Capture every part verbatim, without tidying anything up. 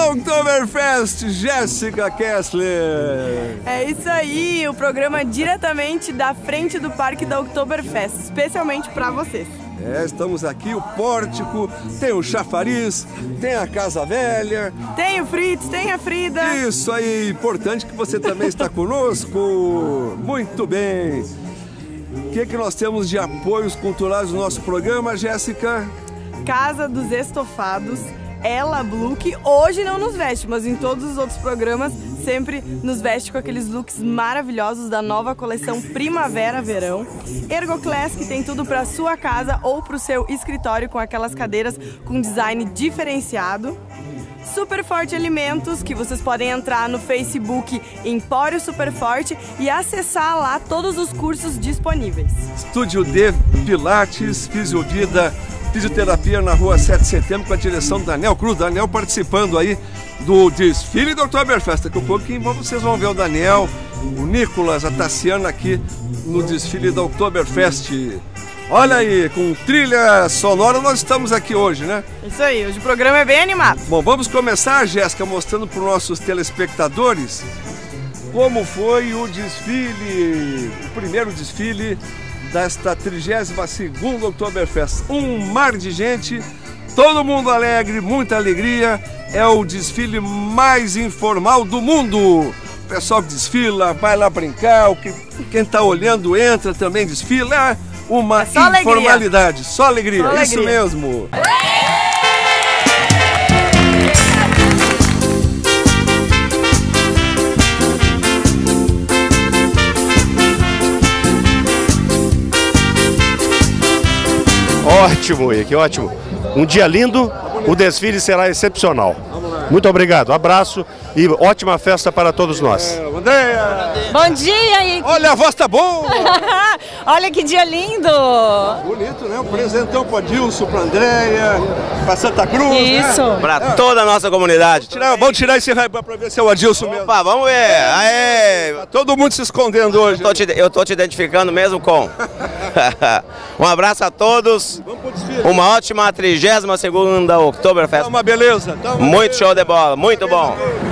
Oktoberfest, Jéssica Kessler. É isso aí, o programa diretamente da frente do Parque da Oktoberfest, especialmente para vocês. É, estamos aqui, o pórtico, tem o chafariz, tem a casa velha. Tem o Fritz, tem a Frida. Isso aí, importante que você também está conosco. Muito bem. O que, que nós temos de apoios culturais no nosso programa, Jéssica? Casa dos Estofados, Ela Blue, que hoje não nos veste, mas em todos os outros programas sempre nos veste com aqueles looks maravilhosos da nova coleção Primavera-Verão. Ergoclass, que tem tudo para sua casa ou para o seu escritório, com aquelas cadeiras com design diferenciado. Superforte Alimentos, que vocês podem entrar no Facebook Empório Superforte e acessar lá todos os cursos disponíveis. Estúdio D, Pilates, Fisiovida, Fisioterapia na rua sete de setembro, com a direção do Daniel Cruz. Daniel participando aí do desfile do Oktoberfest. Daqui a pouquinho vocês vão ver o Daniel, o Nicolas, a Tassiana aqui no desfile da Oktoberfest. Olha aí, com trilha sonora nós estamos aqui hoje, né? Isso aí, hoje o programa é bem animado. Bom, vamos começar, Jéssica, mostrando para os nossos telespectadores como foi o desfile, o primeiro desfile desta trigésima segunda Oktoberfest. Um mar de gente, todo mundo alegre, muita alegria. É o desfile mais informal do mundo. O pessoal que desfila, vai lá brincar, quem está olhando entra, também desfila. É uma é só informalidade, alegria. só alegria, só isso alegria. mesmo. Ótimo, Henrique, ótimo. Um dia lindo, o desfile será excepcional. Muito obrigado, abraço e ótima festa para todos nós. É, Andréia! Bom dia, Henrique! Olha, a voz tá boa! Olha que dia lindo! Bonito, né? Um presentão para Dilson, para Andréia, para Santa Cruz. Isso! Né? Para é. toda a nossa comunidade. Tirar, vamos tirar esse raio para ver se é o Adilson mesmo. Opa, vamos ver! Aê! Tá todo mundo se escondendo hoje. Eu tô te, eu tô te identificando mesmo com. Um abraço a todos. Vamos pro desfile. Uma ótima trigésima segunda Oktoberfest. Tá uma beleza. Tá uma muito beleza. show de bola, muito bom.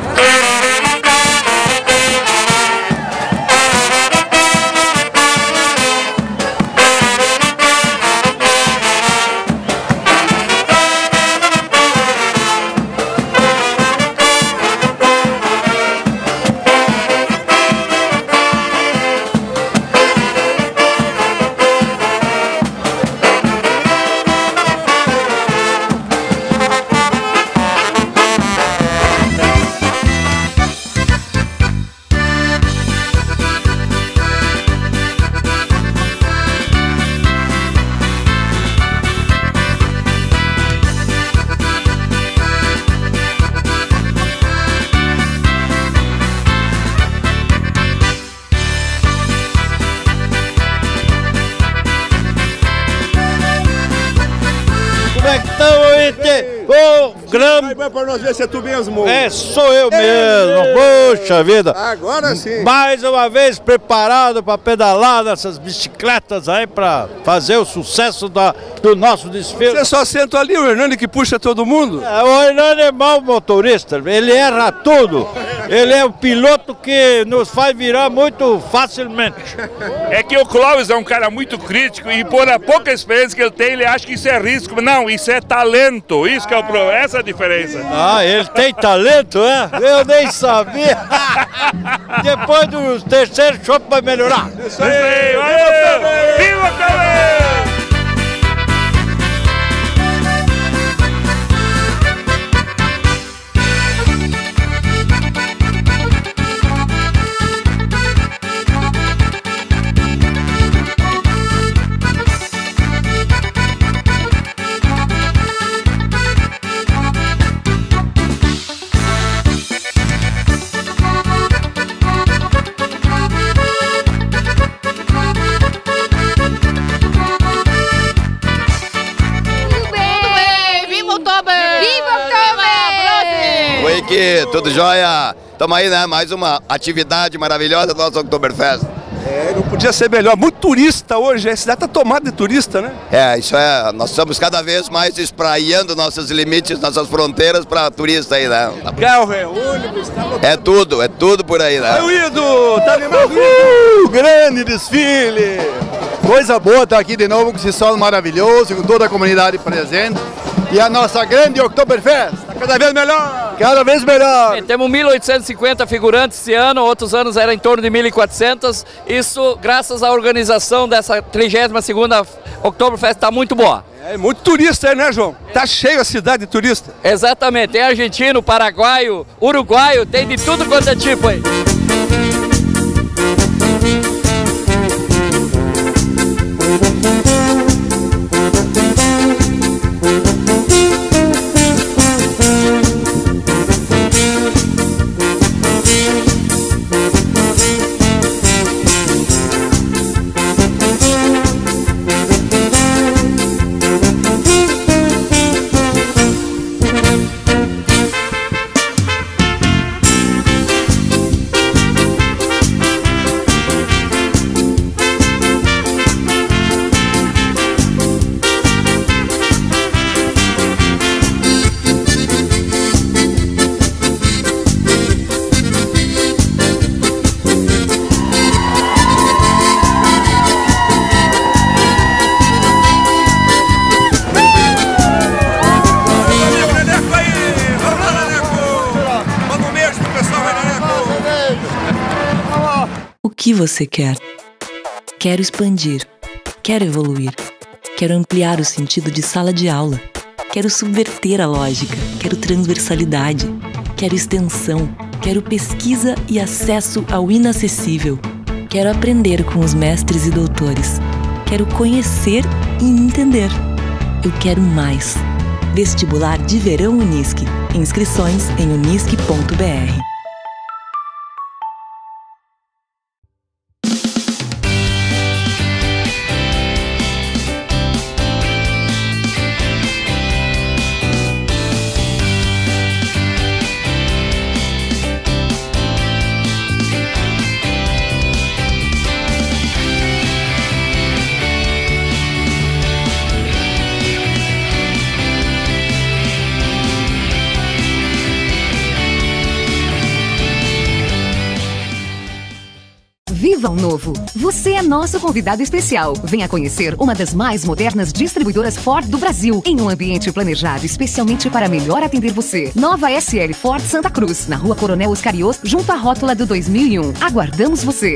Ô, grande... Vai para nós ver se é tu mesmo. É, sou eu mesmo. Poxa vida. Agora sim. Mais uma vez preparado para pedalar nessas bicicletas aí para fazer o sucesso da, do nosso desfile. Você só senta ali, o Hernani que puxa todo mundo? É, o Hernani é mau motorista, ele erra tudo. Ele é o piloto que nos faz virar muito facilmente. É que o Clóvis é um cara muito crítico e por a pouca experiência que ele tem, ele acha que isso é risco. Não, isso é talento, isso que é o problema, essa é a diferença. Ah, ele tem talento, é? Eu nem sabia. Depois do terceiro chopp vai melhorar. Isso aí, valeu! Viva Clóvis! Tudo jóia? Estamos aí, né? Mais uma atividade maravilhosa do nosso Oktoberfest. É, não podia ser melhor. Muito turista hoje, a cidade está tomada de turista, né? É, isso é, nós estamos cada vez mais espraiando nossos limites, nossas fronteiras para turista aí, né? Carro, é ônibus, tá É tudo, é tudo por aí, né? Aí o Ido, tá animado? Uhul, grande desfile! Coisa boa estar aqui de novo com esse sol maravilhoso, com toda a comunidade presente. E a nossa grande Oktoberfest, tá cada vez melhor! Cada vez melhor! É, temos mil oitocentos e cinquenta figurantes esse ano, outros anos era em torno de mil e quatrocentos. Isso graças à organização dessa trigésima segunda Oktoberfest, está muito boa. É muito turista aí, né, João? Tá cheio a cidade de turista. Exatamente, tem argentino, paraguaio, uruguaio, tem de tudo quanto é tipo aí. O que você quer? Quero expandir. Quero evoluir. Quero ampliar o sentido de sala de aula. Quero subverter a lógica. Quero transversalidade. Quero extensão. Quero pesquisa e acesso ao inacessível. Quero aprender com os mestres e doutores. Quero conhecer e entender. Eu quero mais. Vestibular de Verão Unisque. Inscrições em unisque ponto br. Viva o novo! Você é nosso convidado especial. Venha conhecer uma das mais modernas distribuidoras Ford do Brasil, em um ambiente planejado especialmente para melhor atender você. Nova S L Ford Santa Cruz, na Rua Coronel Oscarios, junto à rótula do dois mil e um. Aguardamos você!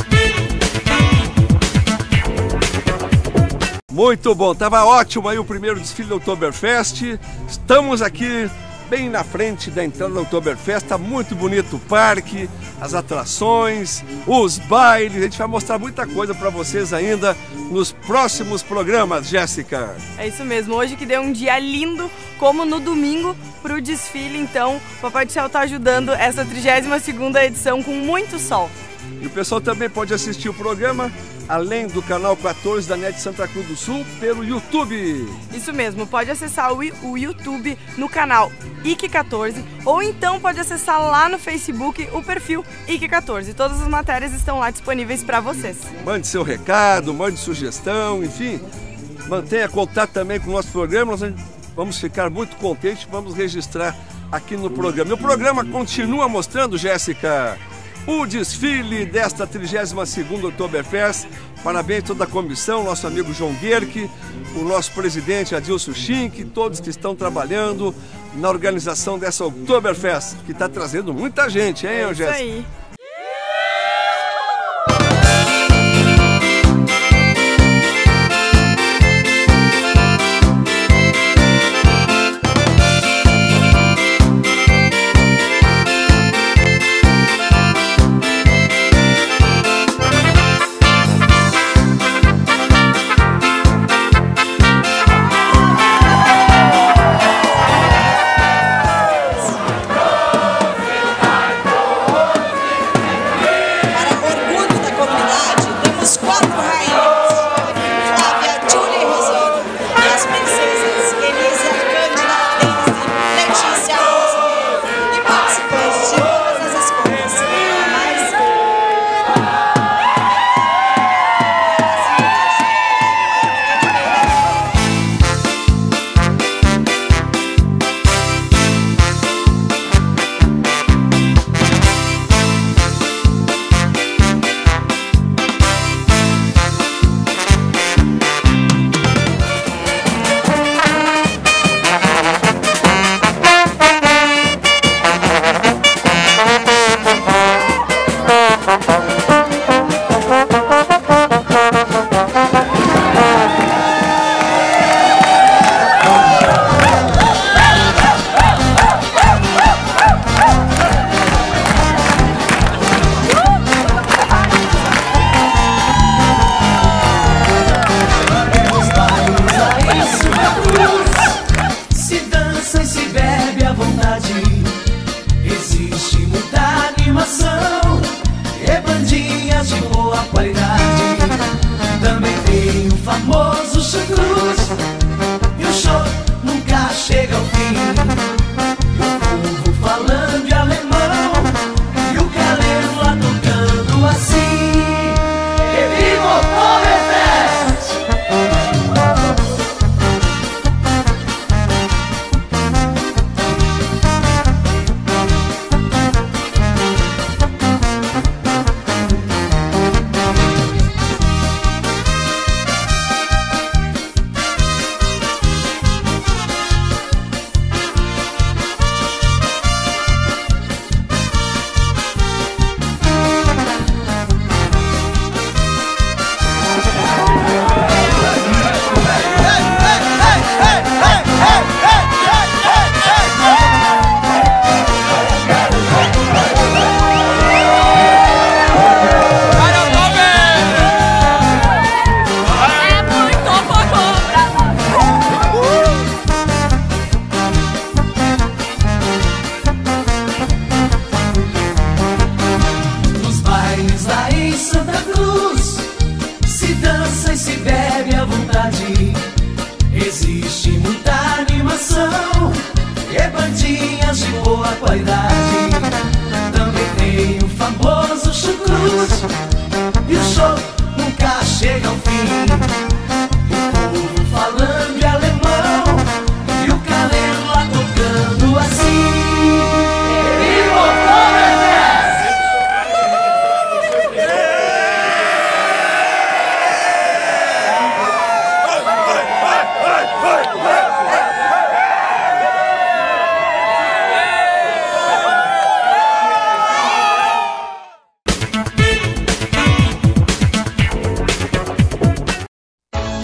Muito bom, tava ótimo aí o primeiro desfile do Oktoberfest. Estamos aqui bem na frente da entrada do Oktoberfest, tá muito bonito o parque, as atrações, os bailes. A gente vai mostrar muita coisa para vocês ainda nos próximos programas, Jéssica. É isso mesmo, hoje que deu um dia lindo, como no domingo, para o desfile, então o Papai do Céu tá ajudando essa trigésima segunda edição com muito sol. E o pessoal também pode assistir o programa, além do canal quatorze da NET Santa Cruz do Sul, pelo YouTube. Isso mesmo, pode acessar o YouTube no canal I C quatorze, ou então pode acessar lá no Facebook o perfil I C quatorze. Todas as matérias estão lá disponíveis para vocês. Mande seu recado, mande sugestão, enfim, mantenha contato também com o nosso programa. Nós vamos ficar muito contentes, vamos registrar aqui no programa. E o programa continua mostrando, Jéssica, o desfile desta trigésima segunda Oktoberfest. Parabéns a toda a comissão, nosso amigo João Guerque, o nosso presidente Adilson Schink, todos que estão trabalhando na organização dessa Oktoberfest, que está trazendo muita gente, hein, é Jéssica? Isso aí.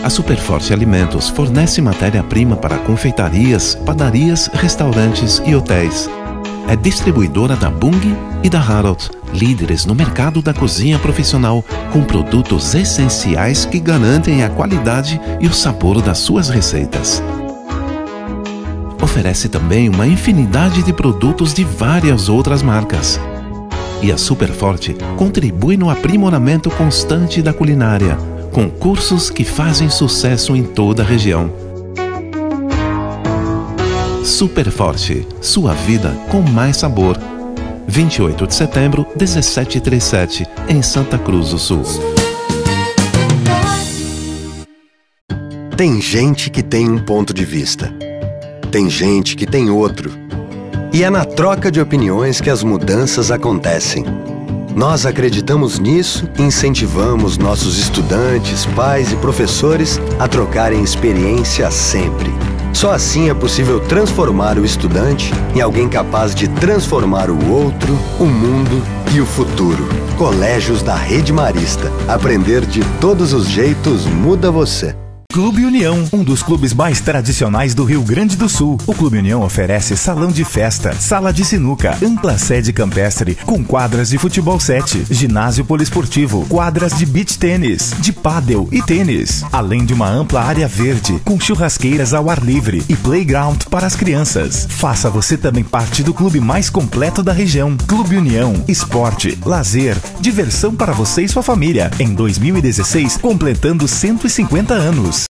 A Superforte Alimentos fornece matéria-prima para confeitarias, padarias, restaurantes e hotéis. É distribuidora da Bunge e da Harold, líderes no mercado da cozinha profissional, com produtos essenciais que garantem a qualidade e o sabor das suas receitas. Oferece também uma infinidade de produtos de várias outras marcas. E a Superforte contribui no aprimoramento constante da culinária, com cursos que fazem sucesso em toda a região. Superforte, sua vida com mais sabor. vinte e oito de setembro, dezessete e trinta e sete, em Santa Cruz do Sul. Tem gente que tem um ponto de vista. Tem gente que tem outro. E é na troca de opiniões que as mudanças acontecem. Nós acreditamos nisso e incentivamos nossos estudantes, pais e professores a trocarem experiência sempre. Só assim é possível transformar o estudante em alguém capaz de transformar o outro, o mundo e o futuro. Colégios da Rede Marista. Aprender de todos os jeitos muda você. Clube União, um dos clubes mais tradicionais do Rio Grande do Sul. O Clube União oferece salão de festa, sala de sinuca, ampla sede campestre, com quadras de futebol sete, ginásio poliesportivo, quadras de beach tênis, de pádel e tênis, além de uma ampla área verde, com churrasqueiras ao ar livre e playground para as crianças. Faça você também parte do clube mais completo da região. Clube União, esporte, lazer, diversão para você e sua família. Em dois mil e dezesseis, completando cento e cinquenta anos.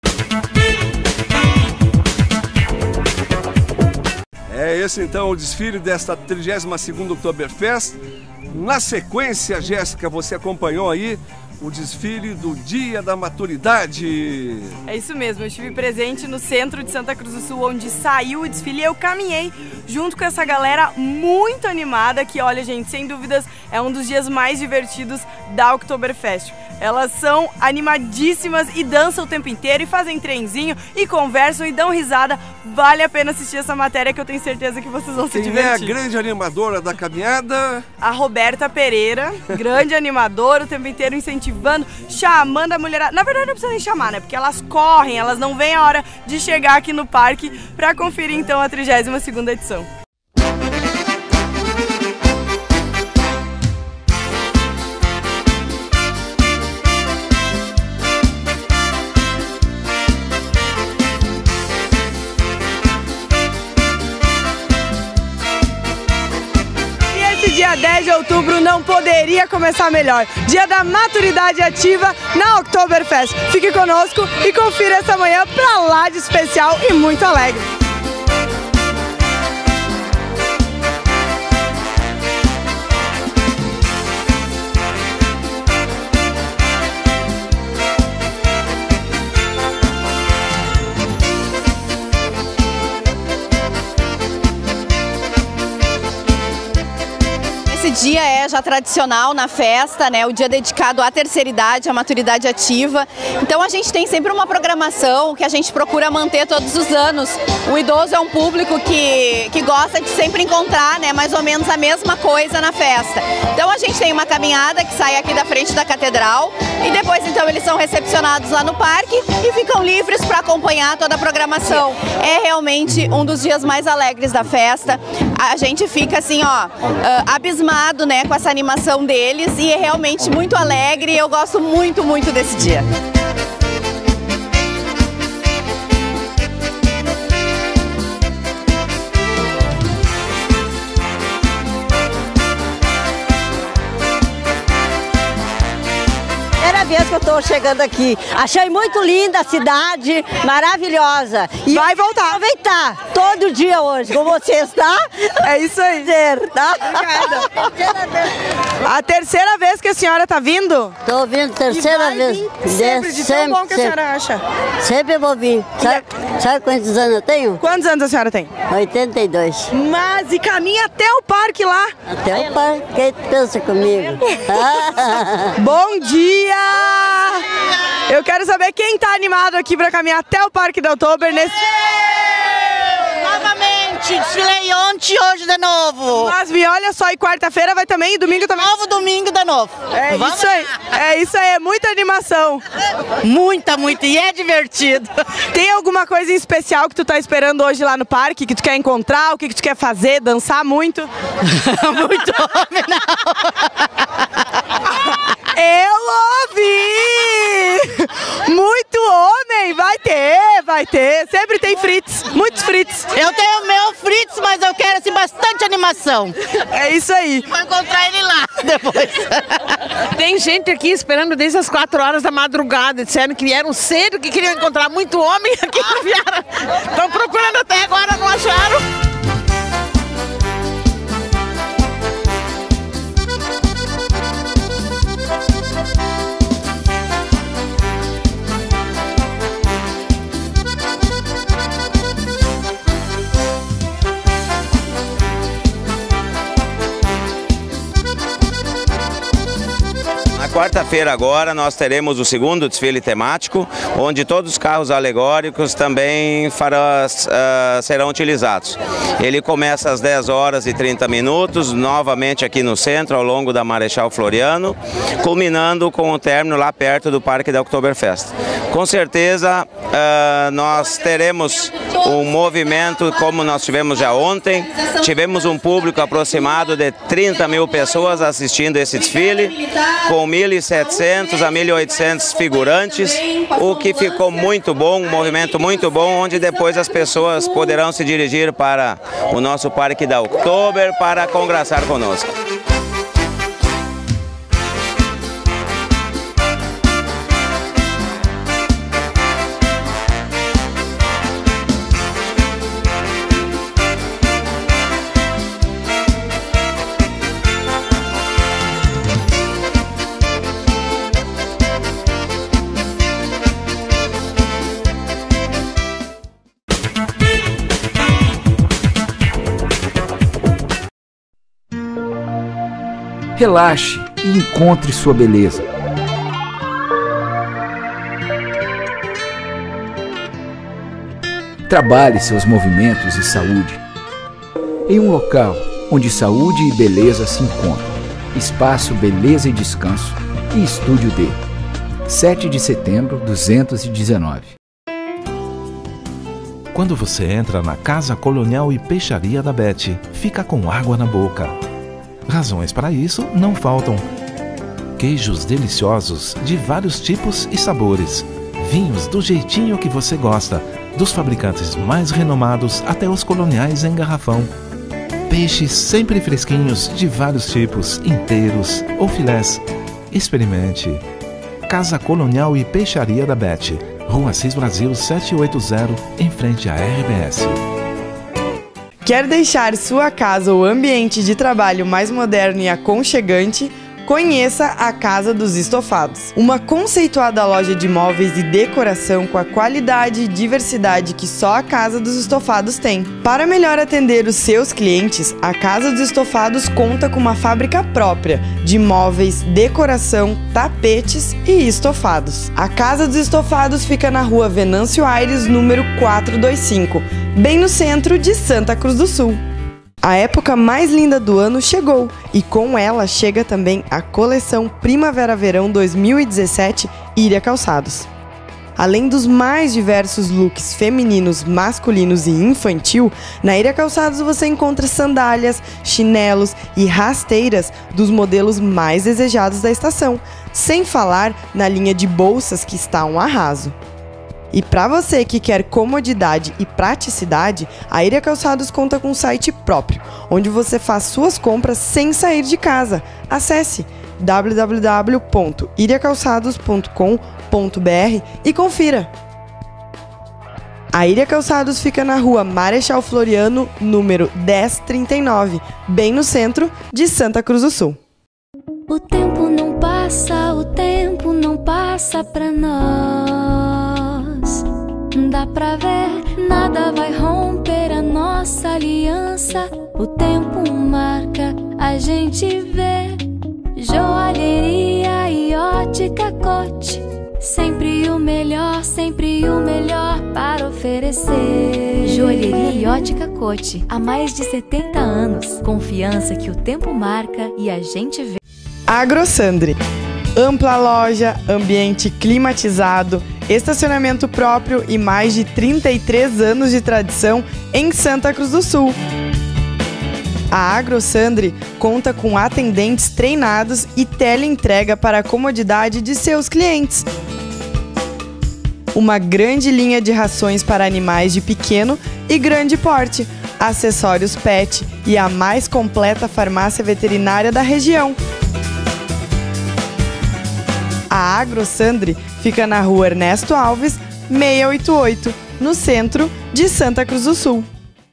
É esse então o desfile desta trigésima segunda Oktoberfest. Na sequência, Jéssica, você acompanhou aí o desfile do Dia da Maturidade. É isso mesmo, eu estive presente no centro de Santa Cruz do Sul, onde saiu o desfile e eu caminhei junto com essa galera muito animada, que olha gente, sem dúvidas é um dos dias mais divertidos da Oktoberfest. Elas são animadíssimas e dançam o tempo inteiro e fazem trenzinho e conversam e dão risada. Vale a pena assistir essa matéria que eu tenho certeza que vocês vão se Quem divertir. é a grande animadora da caminhada? A Roberta Pereira, grande animadora, o tempo inteiro incentivando, chamando a mulherada. Na verdade não precisa nem chamar, né? Porque elas correm, elas não veem a hora de chegar aqui no parque para conferir então a trigésima segunda edição. Dia dez de outubro não poderia começar melhor. Dia da maturidade ativa na Oktoberfest. Fique conosco e confira essa manhã pra lá de especial e muito alegre. Esse dia é já tradicional na festa, né? O dia dedicado à terceira idade, à maturidade ativa. Então a gente tem sempre uma programação que a gente procura manter todos os anos. O idoso é um público que, que gosta de sempre encontrar, né, mais ou menos a mesma coisa na festa. Então a gente tem uma caminhada que sai aqui da frente da catedral e depois então eles são recepcionados lá no parque e ficam livres para acompanhar toda a programação. É realmente um dos dias mais alegres da festa. A gente fica assim, ó, abismado, né, com essa animação deles e é realmente muito alegre. Eu gosto muito, muito desse dia. Vez que eu tô chegando aqui. Achei muito linda a cidade, maravilhosa. E vai voltar. Aproveitar todo dia hoje com vocês, tá? É isso aí. Tá? Obrigada. A terceira vez que a senhora tá vindo? Tô vindo, terceira vez. Sempre, de tão bom que a senhora acha. Sempre vou vir. Sabe, sabe quantos anos eu tenho? Quantos anos a senhora tem? oitenta e dois. Mas e caminha até o parque lá? Até o parque, quem pensa comigo? Bom dia! Eu quero saber quem tá animado aqui para caminhar até o Parque da Oktober nesse... Novamente! ontem, desfilei ontem e hoje de novo. Mas me olha só, e quarta-feira vai também, e domingo também? Novo domingo de novo. É Vamos isso aí, é isso aí, é muita animação. Muita, muita, e é divertido. Tem alguma coisa em especial que tu tá esperando hoje lá no parque, que tu quer encontrar, o que, que tu quer fazer, dançar muito? Muito homem, não. Eu ouvi! Muito homem! Vai ter, vai ter. Sempre tem frites, muitos frites. Eu tenho meu frites, mas eu quero assim, bastante animação. É isso aí. Vou encontrar ele lá depois. Tem gente aqui esperando desde as quatro horas da madrugada. Disseram que vieram cedo, que queriam encontrar muito homem aqui. Não vieram. Estão procurando até agora, não acharam. Na quarta-feira agora nós teremos o segundo desfile temático, onde todos os carros alegóricos também farão, uh, serão utilizados. Ele começa às dez horas e trinta minutos, novamente aqui no centro, ao longo da Marechal Floriano, culminando com o término lá perto do Parque da Oktoberfest. Com certeza uh, nós teremos um movimento como nós tivemos já ontem. Tivemos um público aproximado de trinta mil pessoas assistindo esse desfile, com mil e setecentos a mil e oitocentos figurantes, o que ficou muito bom, um movimento muito bom, onde depois as pessoas poderão se dirigir para o nosso Parque da Oktober para congraçar conosco. Relaxe e encontre sua beleza. Trabalhe seus movimentos e saúde. Em um local onde saúde e beleza se encontram. Espaço Beleza e Descanso e Estúdio D. sete de setembro, duzentos e dezenove. Quando você entra na Casa Colonial e Peixaria da Beth, fica com água na boca. Razões para isso não faltam. Queijos deliciosos de vários tipos e sabores. Vinhos do jeitinho que você gosta, dos fabricantes mais renomados até os coloniais em garrafão. Peixes sempre fresquinhos de vários tipos, inteiros ou filés. Experimente. Casa Colonial e Peixaria da Beth, Rua Assis Brasil setecentos e oitenta, em frente à R B S. Quer deixar sua casa ou ambiente de trabalho mais moderno e aconchegante? Conheça a Casa dos Estofados, uma conceituada loja de móveis e decoração com a qualidade e diversidade que só a Casa dos Estofados tem. Para melhor atender os seus clientes, a Casa dos Estofados conta com uma fábrica própria de móveis, decoração, tapetes e estofados. A Casa dos Estofados fica na rua Venâncio Aires, número quatrocentos e vinte e cinco, bem no centro de Santa Cruz do Sul. A época mais linda do ano chegou e com ela chega também a coleção Primavera-Verão dois mil e dezessete Iria Calçados. Além dos mais diversos looks femininos, masculinos e infantil, na Iria Calçados você encontra sandálias, chinelos e rasteiras dos modelos mais desejados da estação, sem falar na linha de bolsas que está um arraso. E para você que quer comodidade e praticidade, a Iria Calçados conta com um site próprio, onde você faz suas compras sem sair de casa. Acesse w w w ponto iria calçados ponto com ponto b r e confira. A Iria Calçados fica na rua Marechal Floriano, número dez trinta e nove, bem no centro de Santa Cruz do Sul. O tempo não passa, o tempo não passa pra nós. Dá pra ver, nada vai romper a nossa aliança. O tempo marca, a gente vê. Joalheria e ótica Cote, Sempre o melhor, sempre o melhor para oferecer. Joalheria e ótica Cote, há mais de setenta anos. Confiança que o tempo marca e a gente vê. AgroSandri. Ampla loja, ambiente climatizado, estacionamento próprio e mais de trinta e três anos de tradição em Santa Cruz do Sul. A AgroSandri conta com atendentes treinados e teleentrega para a comodidade de seus clientes. Uma grande linha de rações para animais de pequeno e grande porte, acessórios pet e a mais completa farmácia veterinária da região. A AgroSandri fica na rua Ernesto Alves, seiscentos e oitenta e oito, no centro de Santa Cruz do Sul.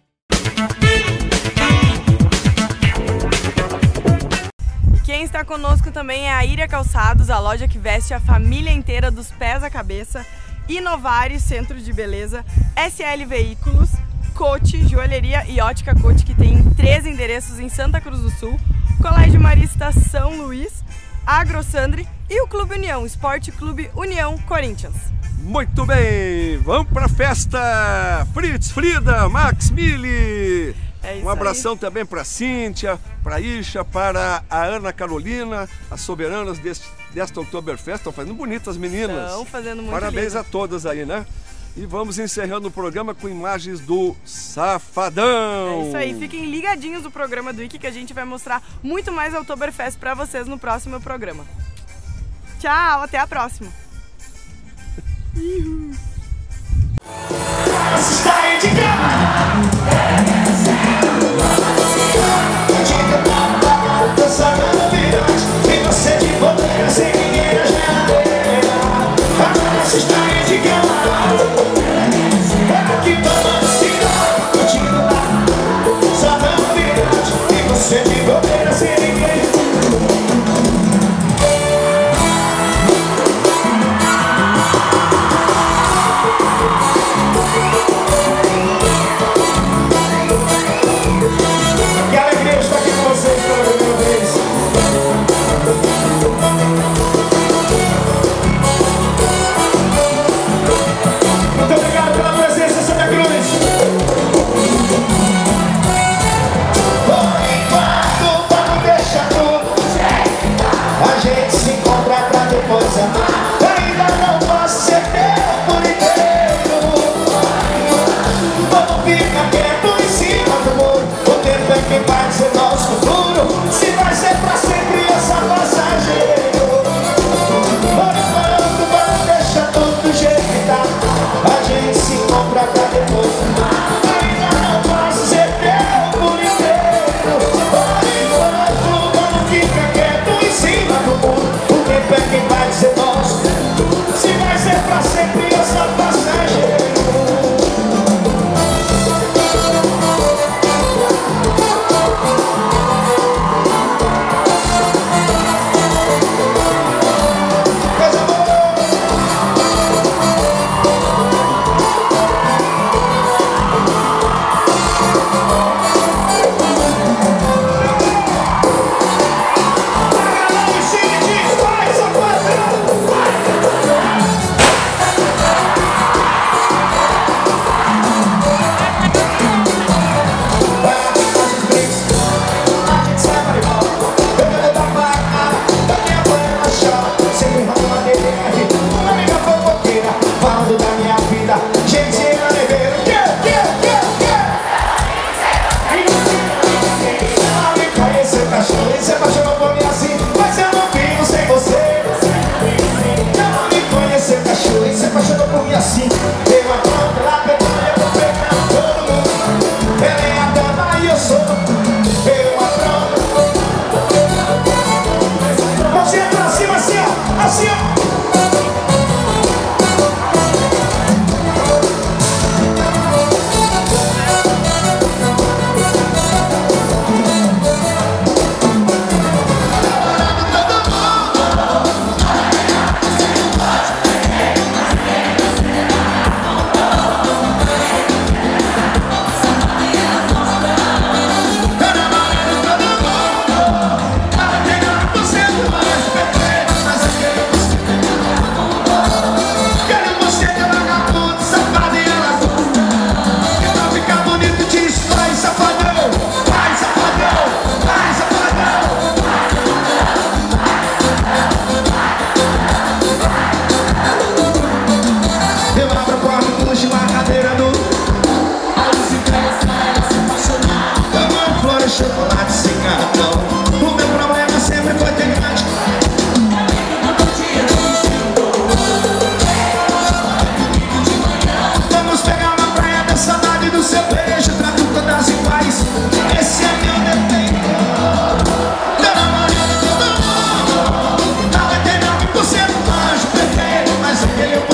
Quem está conosco também é a Iria Calçados, a loja que veste a família inteira dos pés à cabeça, Inovares, Centro de Beleza, S L Veículos, Cote, Joalheria e Ótica Cote, que tem três endereços em Santa Cruz do Sul, Colégio Marista São Luís, AgroSandri e o Clube União, Esporte Clube União Corinthians. Muito bem, vamos pra festa! Fritz, Frida, Max, Mili! É isso um abração aí. Também para Cíntia, para Isha, para a Ana Carolina, as soberanas deste, desta Oktoberfest. Estão fazendo bonitas, meninas. Estão fazendo muito Parabéns lindo. a todas aí, né? E vamos encerrando o programa com imagens do Safadão. É isso aí, fiquem ligadinhos no programa do Wiki que a gente vai mostrar muito mais Oktoberfest para vocês no próximo programa. Tchau, até a próxima.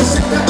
Você